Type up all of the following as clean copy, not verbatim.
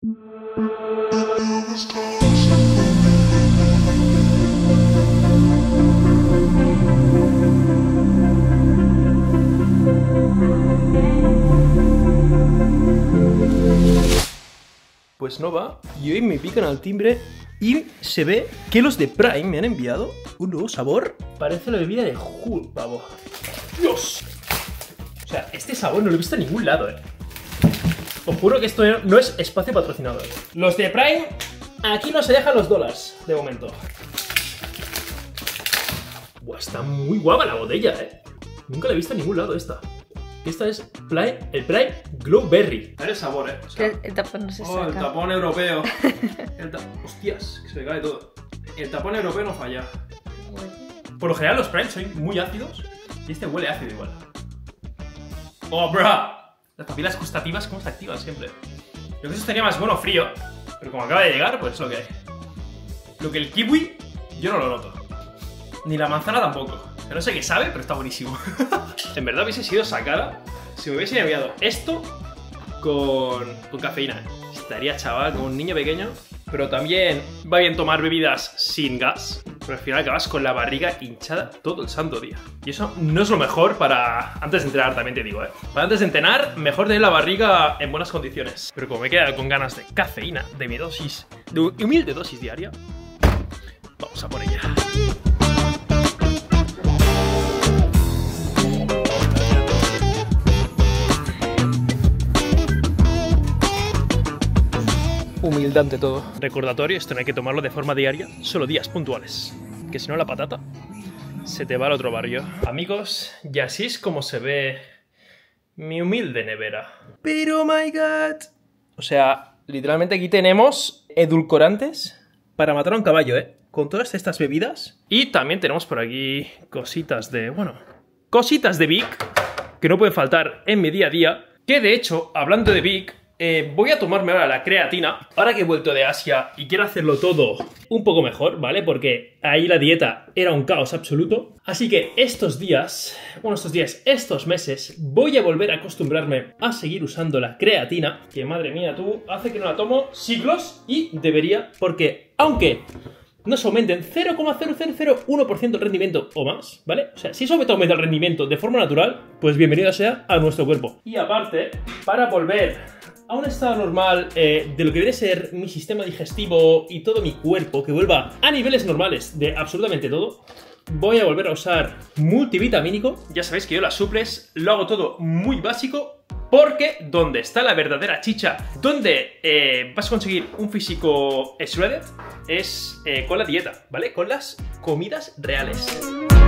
Pues no va, y hoy me pican al timbre y se ve que los de Prime me han enviado un nuevo sabor. Parece la bebida de Hulk, pavo. ¡Dios! O sea, este sabor no lo he visto en ningún lado, Os juro que esto no es espacio patrocinador. Los de Prime, aquí no se dejan los dólares, de momento. Buah, está muy guapa la botella, Nunca la he visto en ningún lado esta. Esta es el Prime Glowberry. A ver el sabor, O sea, el tapón no se saca. El tapón europeo. Hostias, que se me cae todo. El tapón europeo no falla. Por lo general los Prime son muy ácidos y este huele ácido igual. ¡Oh, bra! Las papilas gustativas como se activan siempre. Yo creo que eso estaría más bueno frío, pero como acaba de llegar, pues es lo que hay. Lo que el kiwi, yo no lo noto. Ni la manzana tampoco. No sé qué sabe, pero está buenísimo. En verdad hubiese sido sacada si me hubiesen enviado esto con cafeína. Estaría chaval como un niño pequeño. Pero también va bien tomar bebidas sin gas, pero al final acabas con la barriga hinchada todo el santo día. Y eso no es lo mejor para antes de entrenar, también te digo, Para antes de entrenar, mejor tener la barriga en buenas condiciones. Pero como me he quedado con ganas de cafeína, de mi dosis, de humilde dosis diaria, vamos a por ella. Humildad ante todo. Recordatorio, esto no hay que tomarlo de forma diaria, solo días puntuales. Que si no la patata se te va al otro barrio. Amigos, y así es como se ve mi humilde nevera. Pero, oh my god. O sea, literalmente aquí tenemos edulcorantes para matar a un caballo, Con todas estas bebidas. Y también tenemos por aquí cositas de, cositas de Vic, que no pueden faltar en mi día a día. Que de hecho, hablando de Vic, voy a tomarme ahora la creatina. Ahora que he vuelto de Asia y quiero hacerlo todo un poco mejor, ¿vale? Porque ahí la dieta era un caos absoluto. Así que estos meses, voy a volver a acostumbrarme a seguir usando la creatina. Que madre mía, hace que no la tomo siglos y debería, porque aunque nos aumenten 0,0001% el rendimiento o más, ¿vale? O sea, si eso me aumenta el rendimiento de forma natural, pues bienvenido sea a nuestro cuerpo. Y aparte, para volver a un estado normal de lo que debe ser mi sistema digestivo y todo mi cuerpo, que vuelva a niveles normales de absolutamente todo, voy a volver a usar multivitamínico. Ya sabéis que yo las suples lo hago todo muy básico, porque donde está la verdadera chicha, donde vas a conseguir un físico shredded, es con la dieta, ¿vale? Con las comidas reales.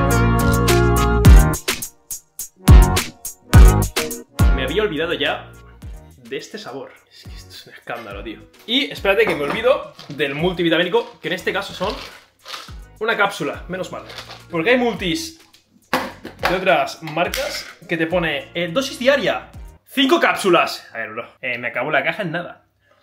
Me había olvidado ya de este sabor. Es que esto es un escándalo, tío. Y espérate que me olvido del multivitamínico, que en este caso son una cápsula, menos mal. Porque hay multis de otras marcas que te pone dosis diaria, 5 cápsulas. A ver, bro, me acabó la caja en nada.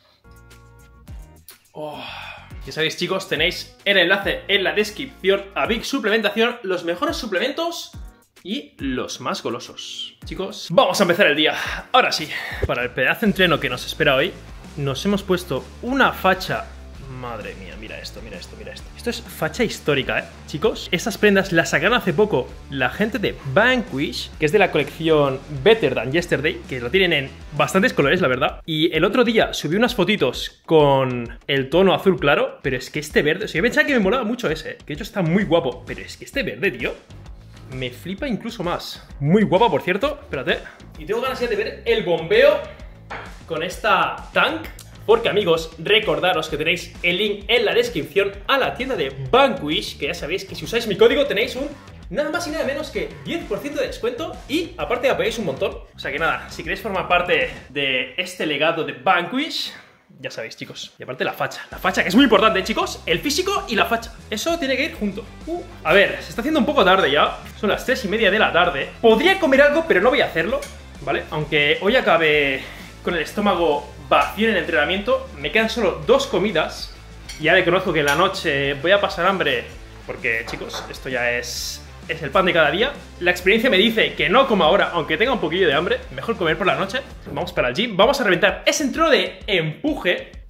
Ya sabéis, chicos, tenéis el enlace en la descripción a Vic Suplementación, los mejores suplementos y los más golosos. Chicos, vamos a empezar el día. Ahora sí, para el pedazo de entreno que nos espera hoy, nos hemos puesto una facha. Madre mía, mira esto, mira esto, mira esto. Esto es facha histórica, chicos. Estas prendas las sacaron hace poco la gente de Vanquish, que es de la colección Better Than Yesterday, que lo tienen en bastantes colores, la verdad. Y el otro día subí unas fotitos con el tono azul claro, pero es que este verde, o sea, yo pensaba que me molaba mucho ese, que de hecho está muy guapo, pero es que este verde, tío, me flipa incluso más. Muy guapa, por cierto, espérate. Y tengo ganas ya de ver el bombeo con esta tank. Porque, amigos, recordaros que tenéis el link en la descripción a la tienda de Vanquish, que ya sabéis que si usáis mi código tenéis un nada más y nada menos que 10% de descuento y aparte apoyáis un montón. O sea que nada, si queréis formar parte de este legado de Vanquish, ya sabéis, chicos. Y aparte la facha que es muy importante, chicos, el físico y la facha. Eso tiene que ir junto. A ver, se está haciendo un poco tarde ya, son las 3:30 de la tarde. Podría comer algo, pero no voy a hacerlo, ¿vale? Aunque hoy acabé con el estómago vacío en el entrenamiento, me quedan solo 2 comidas. Ya me conozco que en la noche voy a pasar hambre, porque, chicos, esto ya es el pan de cada día. La experiencia me dice que no como ahora, aunque tenga un poquillo de hambre. Mejor comer por la noche. Vamos para el gym, vamos a reventar ese entreno de empuje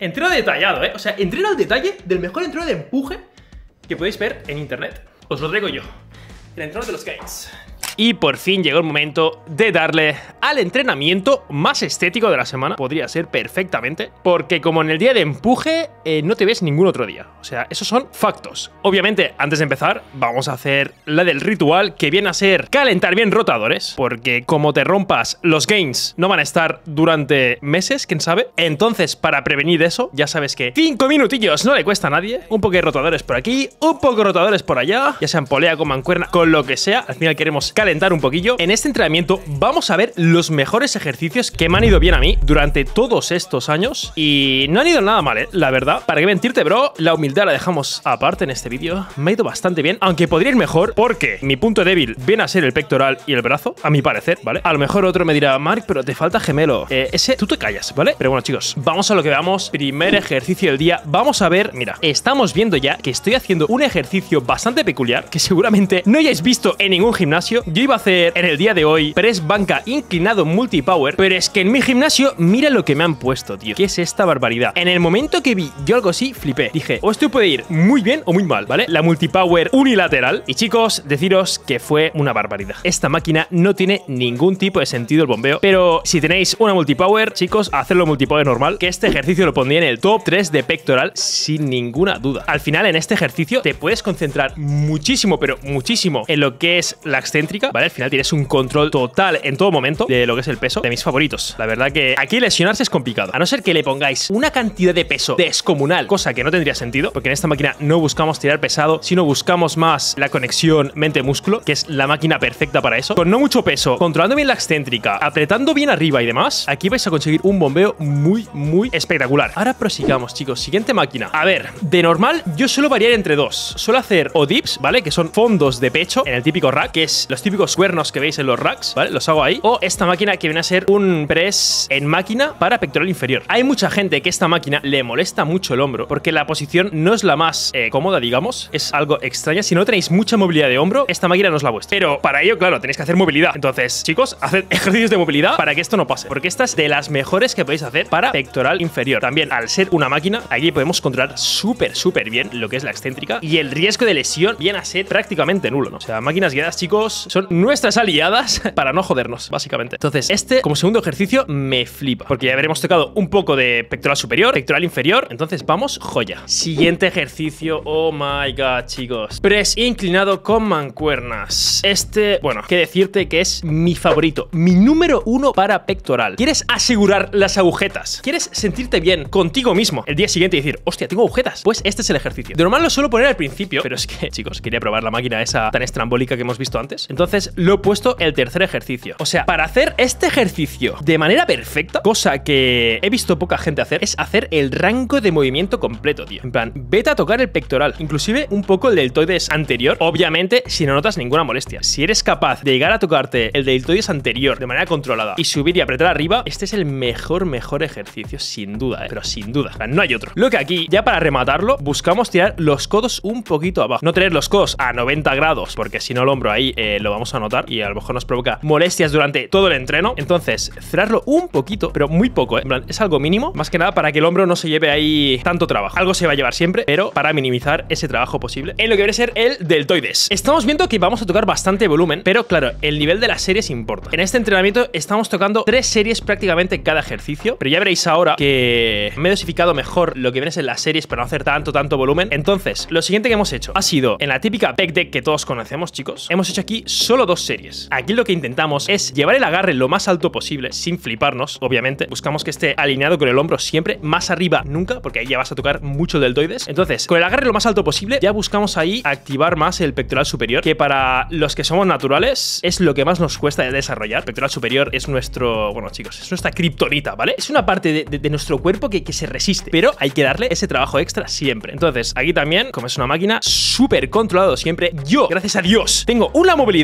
Entreno detallado, O sea, entreno al detalle del mejor entreno de empuje que podéis ver en internet. Os lo traigo yo. El entreno de los gains. Y por fin llegó el momento de darle al entrenamiento más estético de la semana. Podría ser perfectamente, porque como en el día de empuje no te ves ningún otro día. O sea, esos son factos. Obviamente, antes de empezar, vamos a hacer la del ritual, que viene a ser calentar bien rotadores, porque como te rompas, los gains no van a estar durante meses, quién sabe. Entonces, para prevenir eso, ya sabes que 5 minutillos no le cuesta a nadie. Un poco de rotadores por aquí, un poco de rotadores por allá, ya sean polea, con mancuerna, con lo que sea. Al final queremos calentar un poquillo. En este entrenamiento vamos a ver los mejores ejercicios que me han ido bien a mí durante todos estos años y no han ido nada mal, la verdad. Para qué mentirte, bro, la humildad la dejamos aparte en este vídeo. Me ha ido bastante bien, aunque podría ir mejor porque mi punto débil viene a ser el pectoral y el brazo, a mi parecer, ¿vale? A lo mejor otro me dirá, Mark, pero te falta gemelo. Ese, tú te callas, ¿vale? Pero bueno, chicos, vamos a lo que veamos. Primer ejercicio del día. Vamos a ver, mira, estamos viendo ya que estoy haciendo un ejercicio bastante peculiar que seguramente no hayáis visto en ningún gimnasio. Yo iba a hacer en el día de hoy press banca inclinado multipower, pero es que en mi gimnasio mira lo que me han puesto, tío. ¿Qué es esta barbaridad? En el momento que vi yo algo así, flipé. Dije, o esto puede ir muy bien o muy mal, ¿vale? La multipower unilateral. Y chicos, deciros que fue una barbaridad. Esta máquina no tiene ningún tipo de sentido el bombeo, pero si tenéis una multipower, chicos, hacedlo multipower normal, que este ejercicio lo pondría en el top 3 de pectoral sin ninguna duda. Al final, en este ejercicio te puedes concentrar muchísimo, pero muchísimo en lo que es la excéntrica, ¿vale? Al final tienes un control total en todo momento de lo que es el peso, de mis favoritos. La verdad que aquí lesionarse es complicado, a no ser que le pongáis una cantidad de peso descomunal, cosa que no tendría sentido, porque en esta máquina no buscamos tirar pesado, sino buscamos más la conexión mente-músculo, que es la máquina perfecta para eso. Con no mucho peso, controlando bien la excéntrica, apretando bien arriba y demás, aquí vais a conseguir un bombeo muy, muy espectacular. Ahora prosigamos, chicos. Siguiente máquina. A ver, de normal yo suelo variar entre dos. Suelo hacer o dips, ¿vale? Que son fondos de pecho en el típico rack, que es los típicos cuernos que veis en los racks, ¿vale? Los hago ahí. O esta máquina que viene a ser un press en máquina para pectoral inferior. Hay mucha gente que esta máquina le molesta mucho el hombro porque la posición no es la más cómoda, digamos. Es algo extraña. Si no tenéis mucha movilidad de hombro, esta máquina no es la vuestra. Pero para ello, claro, tenéis que hacer movilidad. Entonces, chicos, haced ejercicios de movilidad para que esto no pase, porque esta es de las mejores que podéis hacer para pectoral inferior. También, al ser una máquina, aquí podemos controlar súper, súper bien lo que es la excéntrica y el riesgo de lesión viene a ser prácticamente nulo, ¿no? O sea, máquinas guiadas, chicos, son nuestras aliadas para no jodernos, básicamente. Entonces, este, como segundo ejercicio, me flipa, porque ya habremos tocado un poco de pectoral superior, pectoral inferior. Entonces, vamos, joya. Siguiente ejercicio, oh my god, chicos. Press inclinado con mancuernas. Este, bueno, qué decirte que es mi favorito, mi número 1 para pectoral. ¿Quieres asegurar las agujetas? ¿Quieres sentirte bien contigo mismo el día siguiente y decir, hostia, tengo agujetas? Pues este es el ejercicio. De normal lo suelo poner al principio, pero es que, chicos, quería probar la máquina esa tan estrambólica que hemos visto antes. Entonces, lo he puesto el tercer ejercicio. O sea, para hacer este ejercicio de manera perfecta, cosa que he visto poca gente hacer, es hacer el rango de movimiento completo, tío. En plan, vete a tocar el pectoral, inclusive un poco el deltoides anterior, obviamente si no notas ninguna molestia. Si eres capaz de llegar a tocarte el deltoides anterior de manera controlada y subir y apretar arriba, este es el mejor ejercicio, sin duda, pero sin duda. O sea, no hay otro. Lo que aquí, ya para rematarlo, buscamos tirar los codos un poquito abajo. No tener los codos a 90 grados, porque si no el hombro ahí lo vamos a notar y a lo mejor nos provoca molestias durante todo el entreno. Entonces, cerrarlo un poquito, pero muy poco, en plan, es algo mínimo, más que nada para que el hombro no se lleve ahí tanto trabajo. Algo se va a llevar siempre, pero para minimizar ese trabajo posible en lo que viene a ser el deltoides. Estamos viendo que vamos a tocar bastante volumen, pero claro, el nivel de las series importa. En este entrenamiento estamos tocando 3 series prácticamente cada ejercicio, pero ya veréis ahora que me he dosificado mejor lo que viene a ser las series para no hacer tanto volumen. Entonces, lo siguiente que hemos hecho ha sido, en la típica pec deck que todos conocemos, chicos, hemos hecho aquí solo 2 series. Aquí lo que intentamos es llevar el agarre lo más alto posible, sin fliparnos, obviamente. Buscamos que esté alineado con el hombro siempre, más arriba nunca, porque ahí ya vas a tocar mucho deltoides. Entonces, con el agarre lo más alto posible, ya buscamos ahí activar más el pectoral superior, que para los que somos naturales es lo que más nos cuesta de desarrollar. Pectoral superior es nuestro, bueno, chicos, es nuestra kriptonita, ¿vale? Es una parte de nuestro cuerpo que se resiste, pero hay que darle ese trabajo extra siempre. Entonces, aquí también, como es una máquina, súper controlado siempre. Yo, gracias a Dios, tengo una movilidad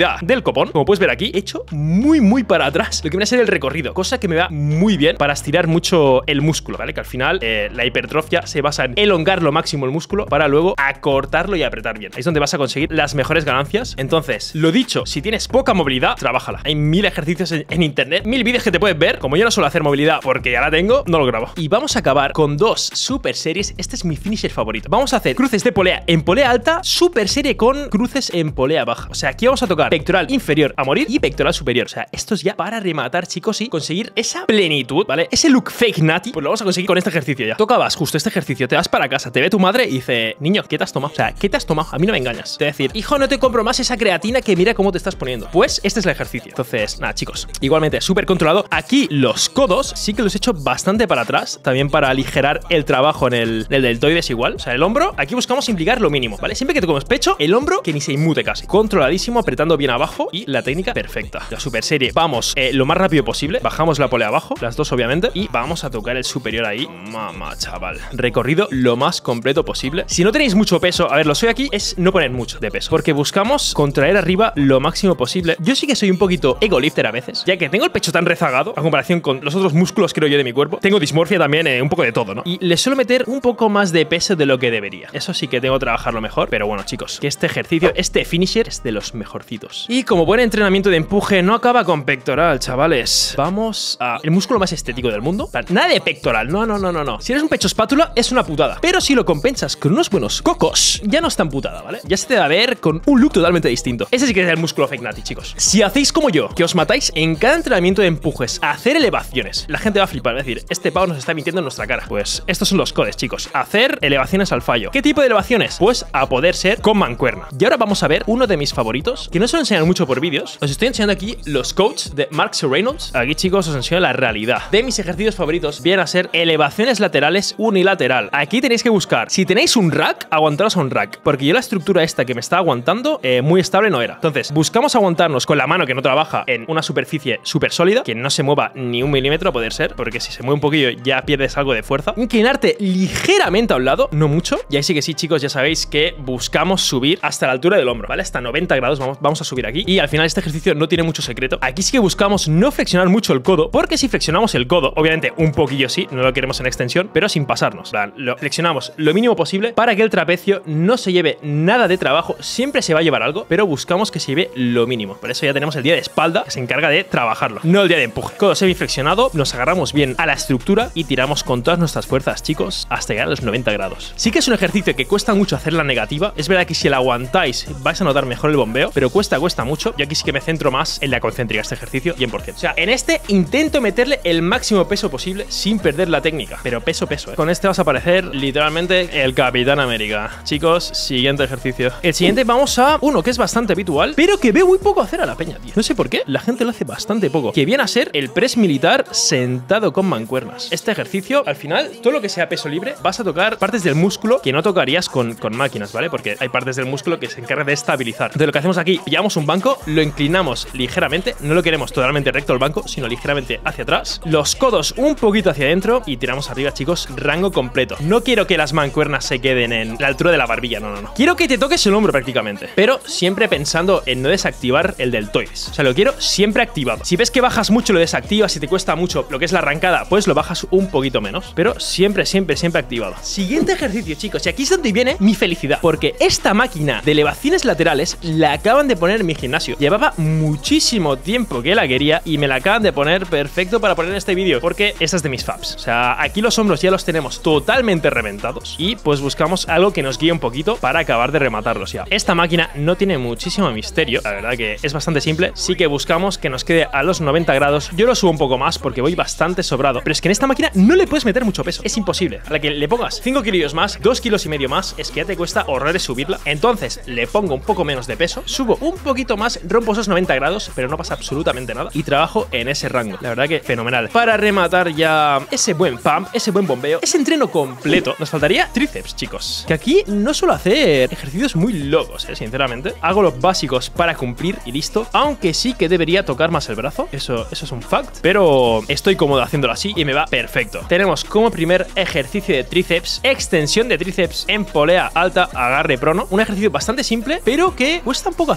mitad del copón. Como puedes ver aquí, he hecho muy para atrás lo que viene a ser el recorrido, cosa que me va muy bien para estirar mucho el músculo, ¿vale? Que al final la hipertrofia se basa en elongar lo máximo el músculo para luego acortarlo y apretar bien. Ahí es donde vas a conseguir las mejores ganancias. Entonces, lo dicho, si tienes poca movilidad, trabájala. Hay 1000 ejercicios en internet, 1000 vídeos que te puedes ver. Como yo no suelo hacer movilidad porque ya la tengo, no lo grabo. Y vamos a acabar con 2 super series. Este es mi finisher favorito. Vamos a hacer cruces de polea en polea alta, super serie con cruces en polea baja. O sea, aquí vamos a tocar pectoral inferior a morir y pectoral superior. O sea, esto es ya para rematar, chicos, y conseguir esa plenitud, ¿vale? Ese look fake natty, pues lo vamos a conseguir con este ejercicio ya. Tocabas justo este ejercicio, te vas para casa, te ve tu madre y dice, niño, ¿qué te has tomado? O sea, ¿qué te has tomado? A mí no me engañas. Te va a decir, hijo, no te compro más esa creatina que mira cómo te estás poniendo. Pues este es el ejercicio. Entonces, nada, chicos, igualmente súper controlado. Aquí los codos sí que los he hecho bastante para atrás, también para aligerar el trabajo en el deltoides igual. O sea, el hombro, aquí buscamos implicar lo mínimo, ¿vale? Siempre que tocamos pecho, el hombro que ni se inmute casi. Controladísimo, apretando bien abajo y la técnica perfecta. La super serie, vamos lo más rápido posible. Bajamos la polea abajo, las dos obviamente, y vamos a tocar el superior ahí. Mamá, chaval. Recorrido lo más completo posible. Si no tenéis mucho peso, a ver, lo soy aquí, es no poner mucho de peso, porque buscamos contraer arriba lo máximo posible. Yo sí que soy un poquito egolifter a veces, ya que tengo el pecho tan rezagado a comparación con los otros músculos, creo yo, de mi cuerpo. Tengo dismorfia también, un poco de todo, ¿no? Y le suelo meter un poco más de peso de lo que debería. Eso sí que tengo que trabajarlo mejor, pero bueno, chicos, que este ejercicio, este finisher es de los mejorcitos. Y como buen entrenamiento de empuje, no acaba con pectoral, chavales. Vamos a el músculo más estético del mundo. Nada de pectoral, no. Si eres un pecho espátula, es una putada. Pero si lo compensas con unos buenos cocos, ya no es tan putada, ¿vale? Ya se te va a ver con un look totalmente distinto. Ese sí que es el músculo fake natty, chicos. Si hacéis como yo, que os matáis en cada entrenamiento de empujes a hacer elevaciones, la gente va a flipar, va a decir, este pavo nos está mintiendo en nuestra cara. Pues estos son los codes, chicos. Hacer elevaciones al fallo. ¿Qué tipo de elevaciones? Pues a poder ser con mancuerna. Y ahora vamos a ver uno de mis favoritos, que no se lo enseñan mucho por vídeos. Os estoy enseñando aquí los codes de Mark Reynolds. Aquí, chicos, os enseño la realidad. De mis ejercicios favoritos vienen a ser elevaciones laterales unilateral. Aquí tenéis que buscar, si tenéis un rack, aguantaros a un rack, porque yo la estructura esta que me está aguantando muy estable no era. Entonces, buscamos aguantarnos con la mano que no trabaja en una superficie súper sólida, que no se mueva ni un milímetro a poder ser, porque si se mueve un poquillo ya pierdes algo de fuerza. Inclinarte ligeramente a un lado, no mucho. Y ahí sí que sí, chicos, ya sabéis que buscamos subir hasta la altura del hombro, ¿vale? Hasta 90 grados vamos a subir aquí. Y al final este ejercicio no tiene mucho secreto. Aquí sí que buscamos no flexionar mucho el codo, porque si flexionamos el codo, obviamente un poquillo sí, no lo queremos en extensión, pero sin pasarnos. Lo flexionamos lo mínimo posible para que el trapecio no se lleve nada de trabajo. Siempre se va a llevar algo, pero buscamos que se lleve lo mínimo. Por eso ya tenemos el día de espalda, que se encarga de trabajarlo, no el día de empuje. Codo semiflexionado, nos agarramos bien a la estructura y tiramos con todas nuestras fuerzas, chicos, hasta llegar a los 90 grados. Sí que es un ejercicio que cuesta mucho hacer la negativa. Es verdad que si la aguantáis vais a notar mejor el bombeo, pero cuesta mucho. Yo aquí sí que me centro más en la concéntrica, este ejercicio, 100%. O sea, en este intento meterle el máximo peso posible sin perder la técnica, pero peso, ¿eh? Con este vas a parecer literalmente el Capitán América. Chicos, siguiente ejercicio. El siguiente vamos a uno que es bastante habitual, pero que veo muy poco hacer a la peña, tío. No sé por qué, la gente lo hace bastante poco. Que viene a ser el press militar sentado con mancuernas. Este ejercicio, al final, todo lo que sea peso libre, vas a tocar partes del músculo que no tocarías con máquinas, ¿vale? Porque hay partes del músculo que se encargan de estabilizar. Entonces lo que hacemos aquí, pillamos un banco, lo inclinamos ligeramente, no lo queremos totalmente recto el banco, sino ligeramente hacia atrás, los codos un poquito hacia adentro y tiramos arriba, chicos, rango completo. No quiero que las mancuernas se queden en la altura de la barbilla, no. Quiero que te toques el hombro prácticamente, pero siempre pensando en no desactivar el deltoides. O sea, lo quiero siempre activado. Si ves que bajas mucho, lo desactivas. Si te cuesta mucho lo que es la arrancada, pues lo bajas un poquito menos, pero siempre activado. Siguiente ejercicio, chicos, y aquí es donde viene mi felicidad, porque esta máquina de elevaciones laterales la acaban de poner en mi gimnasio. Llevaba muchísimo tiempo que la quería y me la acaban de poner perfecto para poner en este vídeo, porque esta es de mis faps. O sea, aquí los hombros ya los tenemos totalmente reventados y pues buscamos algo que nos guíe un poquito para acabar de rematarlos ya. Esta máquina no tiene muchísimo misterio, la verdad que es bastante simple. Sí que buscamos que nos quede a los 90 grados. Yo lo subo un poco más porque voy bastante sobrado, pero es que en esta máquina no le puedes meter mucho peso, es imposible. A la que le pongas 5 kilos más, 2,5 kilos más, es que ya te cuesta horrores subirla. Entonces le pongo un poco menos de peso, subo un poquito más, rompo esos 90 grados, pero no pasa absolutamente nada y trabajo en ese rango. La verdad que fenomenal. Para rematar ya ese buen pump, ese buen bombeo, ese entreno completo, nos faltaría tríceps, chicos. Que aquí no suelo hacer ejercicios muy locos, sinceramente. Hago los básicos para cumplir y listo. Aunque sí que debería tocar más el brazo. Eso es un fact. Pero estoy cómodo haciéndolo así y me va perfecto. Tenemos como primer ejercicio de tríceps, extensión de tríceps en polea alta, agarre prono. Un ejercicio bastante simple, pero que cuesta un poco hacer bien la técnica.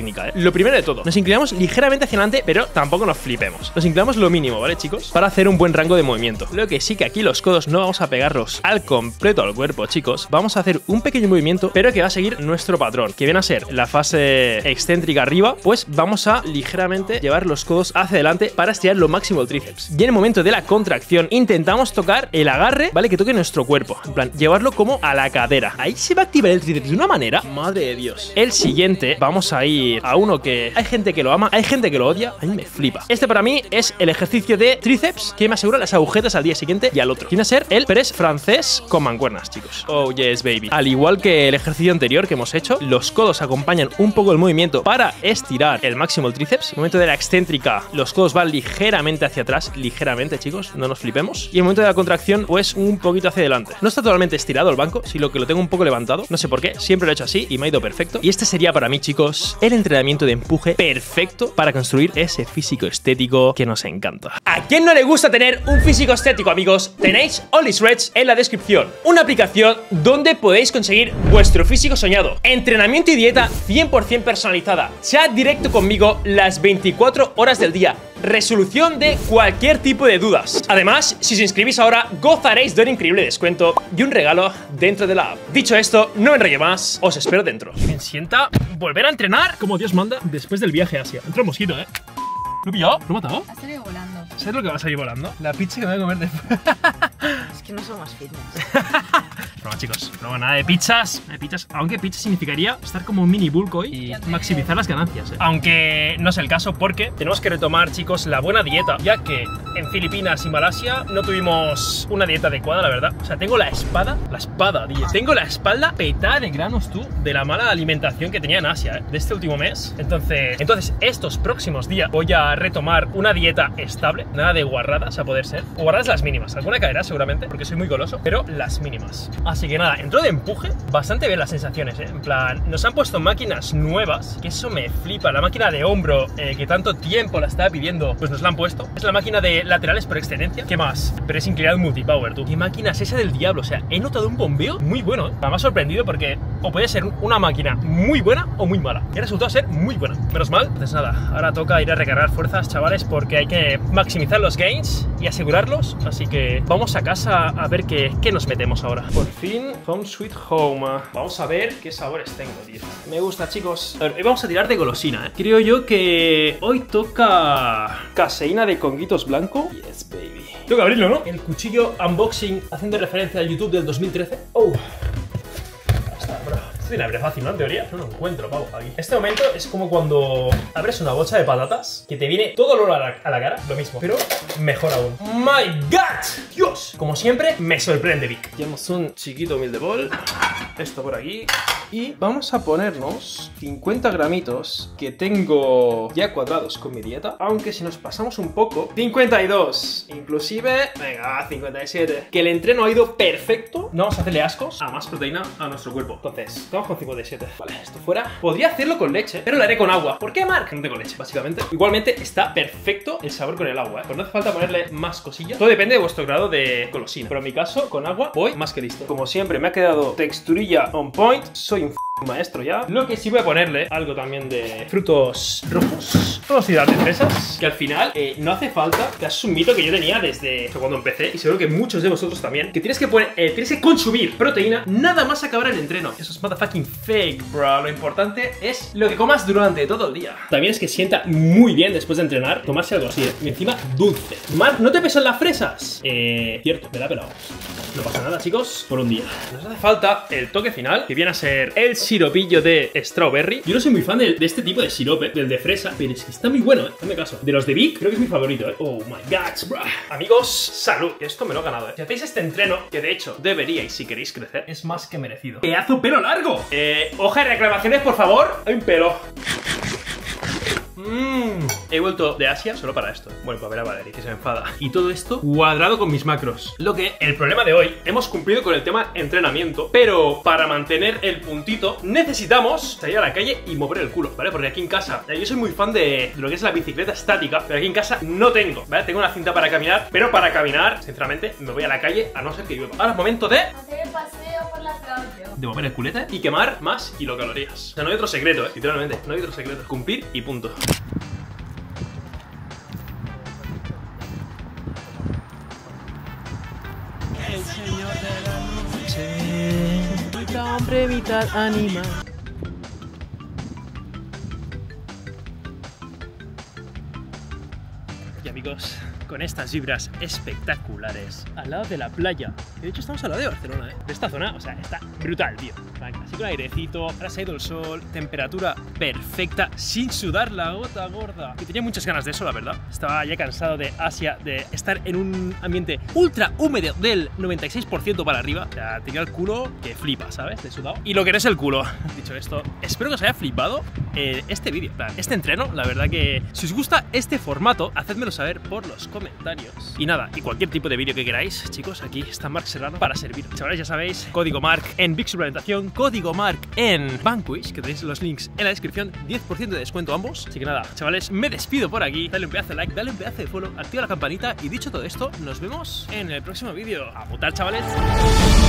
técnica, ¿eh? Lo primero de todo, nos inclinamos ligeramente hacia adelante, pero tampoco nos flipemos. Nos inclinamos lo mínimo, ¿vale, chicos? Para hacer un buen rango de movimiento. Lo que sí que aquí los codos no vamos a pegarlos al completo al cuerpo, chicos. Vamos a hacer un pequeño movimiento, pero que va a seguir nuestro patrón, que viene a ser la fase excéntrica arriba. Pues vamos a ligeramente llevar los codos hacia adelante para estirar lo máximo el tríceps. Y en el momento de la contracción intentamos tocar el agarre, ¿vale? Que toque nuestro cuerpo. En plan, llevarlo como a la cadera. Ahí se va a activar el tríceps de una manera. Madre de Dios. El siguiente, vamos a ir a uno que hay gente que lo ama, hay gente que lo odia. A mí me flipa. Este para mí es el ejercicio de tríceps que me asegura las agujetas al día siguiente y al otro. Viene a ser el press francés con mancuernas, chicos. Oh yes, baby. Al igual que el ejercicio anterior que hemos hecho, los codos acompañan un poco el movimiento para estirar el máximo el tríceps. En el momento de la excéntrica, los codos van ligeramente hacia atrás, ligeramente, chicos, no nos flipemos. Y en el momento de la contracción, pues un poquito hacia adelante. No está totalmente estirado el banco, sino que lo tengo un poco levantado. No sé por qué, siempre lo he hecho así y me ha ido perfecto. Y este sería para mí, chicos, el entrenamiento de empuje perfecto para construir ese físico estético que nos encanta. ¿A quién no le gusta tener un físico estético, amigos? Tenéis OnlyShred en la descripción, una aplicación donde podéis conseguir vuestro físico soñado, entrenamiento y dieta 100% personalizada, chat directo conmigo las 24 horas del día, resolución de cualquier tipo de dudas. Además, si os inscribís ahora, gozaréis de un increíble descuento y un regalo dentro de la app. Dicho esto, no me enrollo más, os espero dentro. Me sienta volver a entrenar como Dios manda después del viaje a Asia. Entra un mosquito, ¿eh? ¿Lo he pillado? ¿Lo he matado? Ha salido volando. ¿Sabes lo que va a salir volando? La pizza que me voy a comer después. Es que no somos fitness. No, chicos, no, nada de pizzas. Aunque pizza significaría estar como un mini bulk hoy y maximizar las ganancias, ¿eh? Aunque no es el caso porque tenemos que retomar, chicos, la buena dieta, ya que en Filipinas y Malasia no tuvimos una dieta adecuada, la verdad. O sea, tengo la espalda, tío. Tengo la espalda petada de granos, tú, de la mala alimentación que tenía en Asia, ¿eh? De este último mes. Entonces, estos próximos días voy a retomar una dieta estable, nada de guarradas a poder ser. O guarradas las mínimas, alguna caerá seguramente, porque soy muy goloso, pero las mínimas. Así que nada, entró de empuje, bastante bien las sensaciones, ¿eh? En plan, nos han puesto máquinas nuevas, que eso me flipa. La máquina de hombro, que tanto tiempo la estaba pidiendo, pues nos la han puesto. Es la máquina de laterales por excelencia. ¿Qué más? Pero es inclinado multipower, tú. ¿Qué máquina es esa del diablo? O sea, he notado un bombeo muy bueno, ¿eh? Me ha sorprendido porque o puede ser una máquina muy buena o muy mala. Y ha resultado ser muy buena. Menos mal, pues nada, ahora toca ir a recargar fuerzas, chavales, porque hay que maximizar los gains y asegurarlos. Así que vamos a casa a ver qué nos metemos ahora. Por fin, Home Sweet Home. Vamos a ver qué sabores tengo, tío. Me gusta, chicos. A ver, hoy vamos a tirar de golosina, ¿eh? Creo yo que hoy toca caseína de conguitos blanco. Yes, baby. Tengo que abrirlo, ¿no? El cuchillo unboxing haciendo referencia al YouTube del 2013. Oh. Tiene abre fácil, ¿no? En teoría. No lo encuentro, pavo, aquí. Este momento es como cuando abres una bolsa de patatas que te viene todo el olor a la cara. Lo mismo, pero mejor aún. ¡My God! ¡Dios! Como siempre, me sorprende Vic. Tenemos un chiquito humilde bol. Esto por aquí. Y vamos a ponernos 50 gramitos que tengo ya cuadrados con mi dieta. Aunque si nos pasamos un poco, 52. Inclusive, venga, 57. Que el entreno ha ido perfecto. No vamos a hacerle ascos a más proteína a nuestro cuerpo. Entonces, vamos con 57. Vale, esto fuera. Podría hacerlo con leche, pero lo haré con agua. ¿Por qué, Mark? No tengo leche, básicamente. Igualmente está perfecto el sabor con el agua, ¿eh? Pues no hace falta ponerle más cosillas. Todo depende de vuestro grado de golosina. Pero en mi caso, con agua voy más que listo. Como siempre, me ha quedado texturilla on point. Soy un maestro ya. Lo que sí voy a ponerle algo también de frutos rojos. Vamos a tirar de fresas. Que al final no hace falta. Que es un mito que yo tenía desde cuando empecé. Y seguro que muchos de vosotros también. Que tienes que poner, tienes que consumir proteína nada más acabar el entreno. Eso es motherfucking fake, bro. Lo importante es lo que comas durante todo el día. También es que sienta muy bien después de entrenar tomarse algo así, ¿eh? Y encima dulce. Mark, ¿no te pesan las fresas? Cierto, me la he pelado. No pasa nada, chicos, por un día. Nos hace falta el toque final, que viene a ser el siropillo de strawberry. Yo no soy muy fan de este tipo de sirope, del de fresa, pero es que está muy bueno, hazme caso. De los de Vic, creo que es mi favorito, Oh my god, bro. Amigos, salud. Esto me lo he ganado, Si hacéis este entreno, que de hecho deberíais si queréis crecer, es más que merecido. ¡Pedazo pelo largo! Hoja de reclamaciones, por favor. Hay un pelo. He vuelto de Asia solo para esto. Bueno, para ver a Valerie, que se me enfada. Y todo esto cuadrado con mis macros. Lo que, el problema de hoy, hemos cumplido con el tema entrenamiento, pero para mantener el puntito necesitamos salir a la calle y mover el culo, ¿vale? Porque aquí en casa, yo soy muy fan de lo que es la bicicleta estática, pero aquí en casa no tengo, ¿vale? Tengo una cinta para caminar, pero para caminar, sinceramente, me voy a la calle a no ser que llueva. Ahora es momento de hacer el paseo por la playa. de mover el culete y quemar más kilocalorías. O sea, no hay otro secreto, literalmente, no hay otro secreto. Cumplir y punto. El señor de la noche, mitad hombre, mitad animal. Y amigos, con estas vibras espectaculares al lado de la playa. De hecho estamos al lado de Barcelona, de esta zona, o sea, está brutal, tío. Así con airecito, ahora se ha ido el sol, temperatura perfecta, sin sudar la gota gorda. Y tenía muchas ganas de eso, la verdad. Estaba ya cansado de Asia, de estar en un ambiente ultra húmedo del 96% para arriba. O sea, tenía el culo que flipa, ¿sabes? De sudado. Y lo que no es el culo. Dicho esto, espero que os haya flipado este vídeo, este entreno. La verdad que si os gusta este formato, hacedmelo saber por los comentarios. Y nada, y cualquier tipo de vídeo que queráis, chicos, aquí está Marc Serrano para servir. Chavales, ya sabéis, código Marc en Big Suplementación, código Marc en Vanquish, que tenéis los links en la descripción, 10% de descuento ambos. Así que nada, chavales, me despido por aquí. Dale un pedazo de like, dale un pedazo de follow, activa la campanita y dicho todo esto, nos vemos en el próximo vídeo. ¡A mutar, chavales!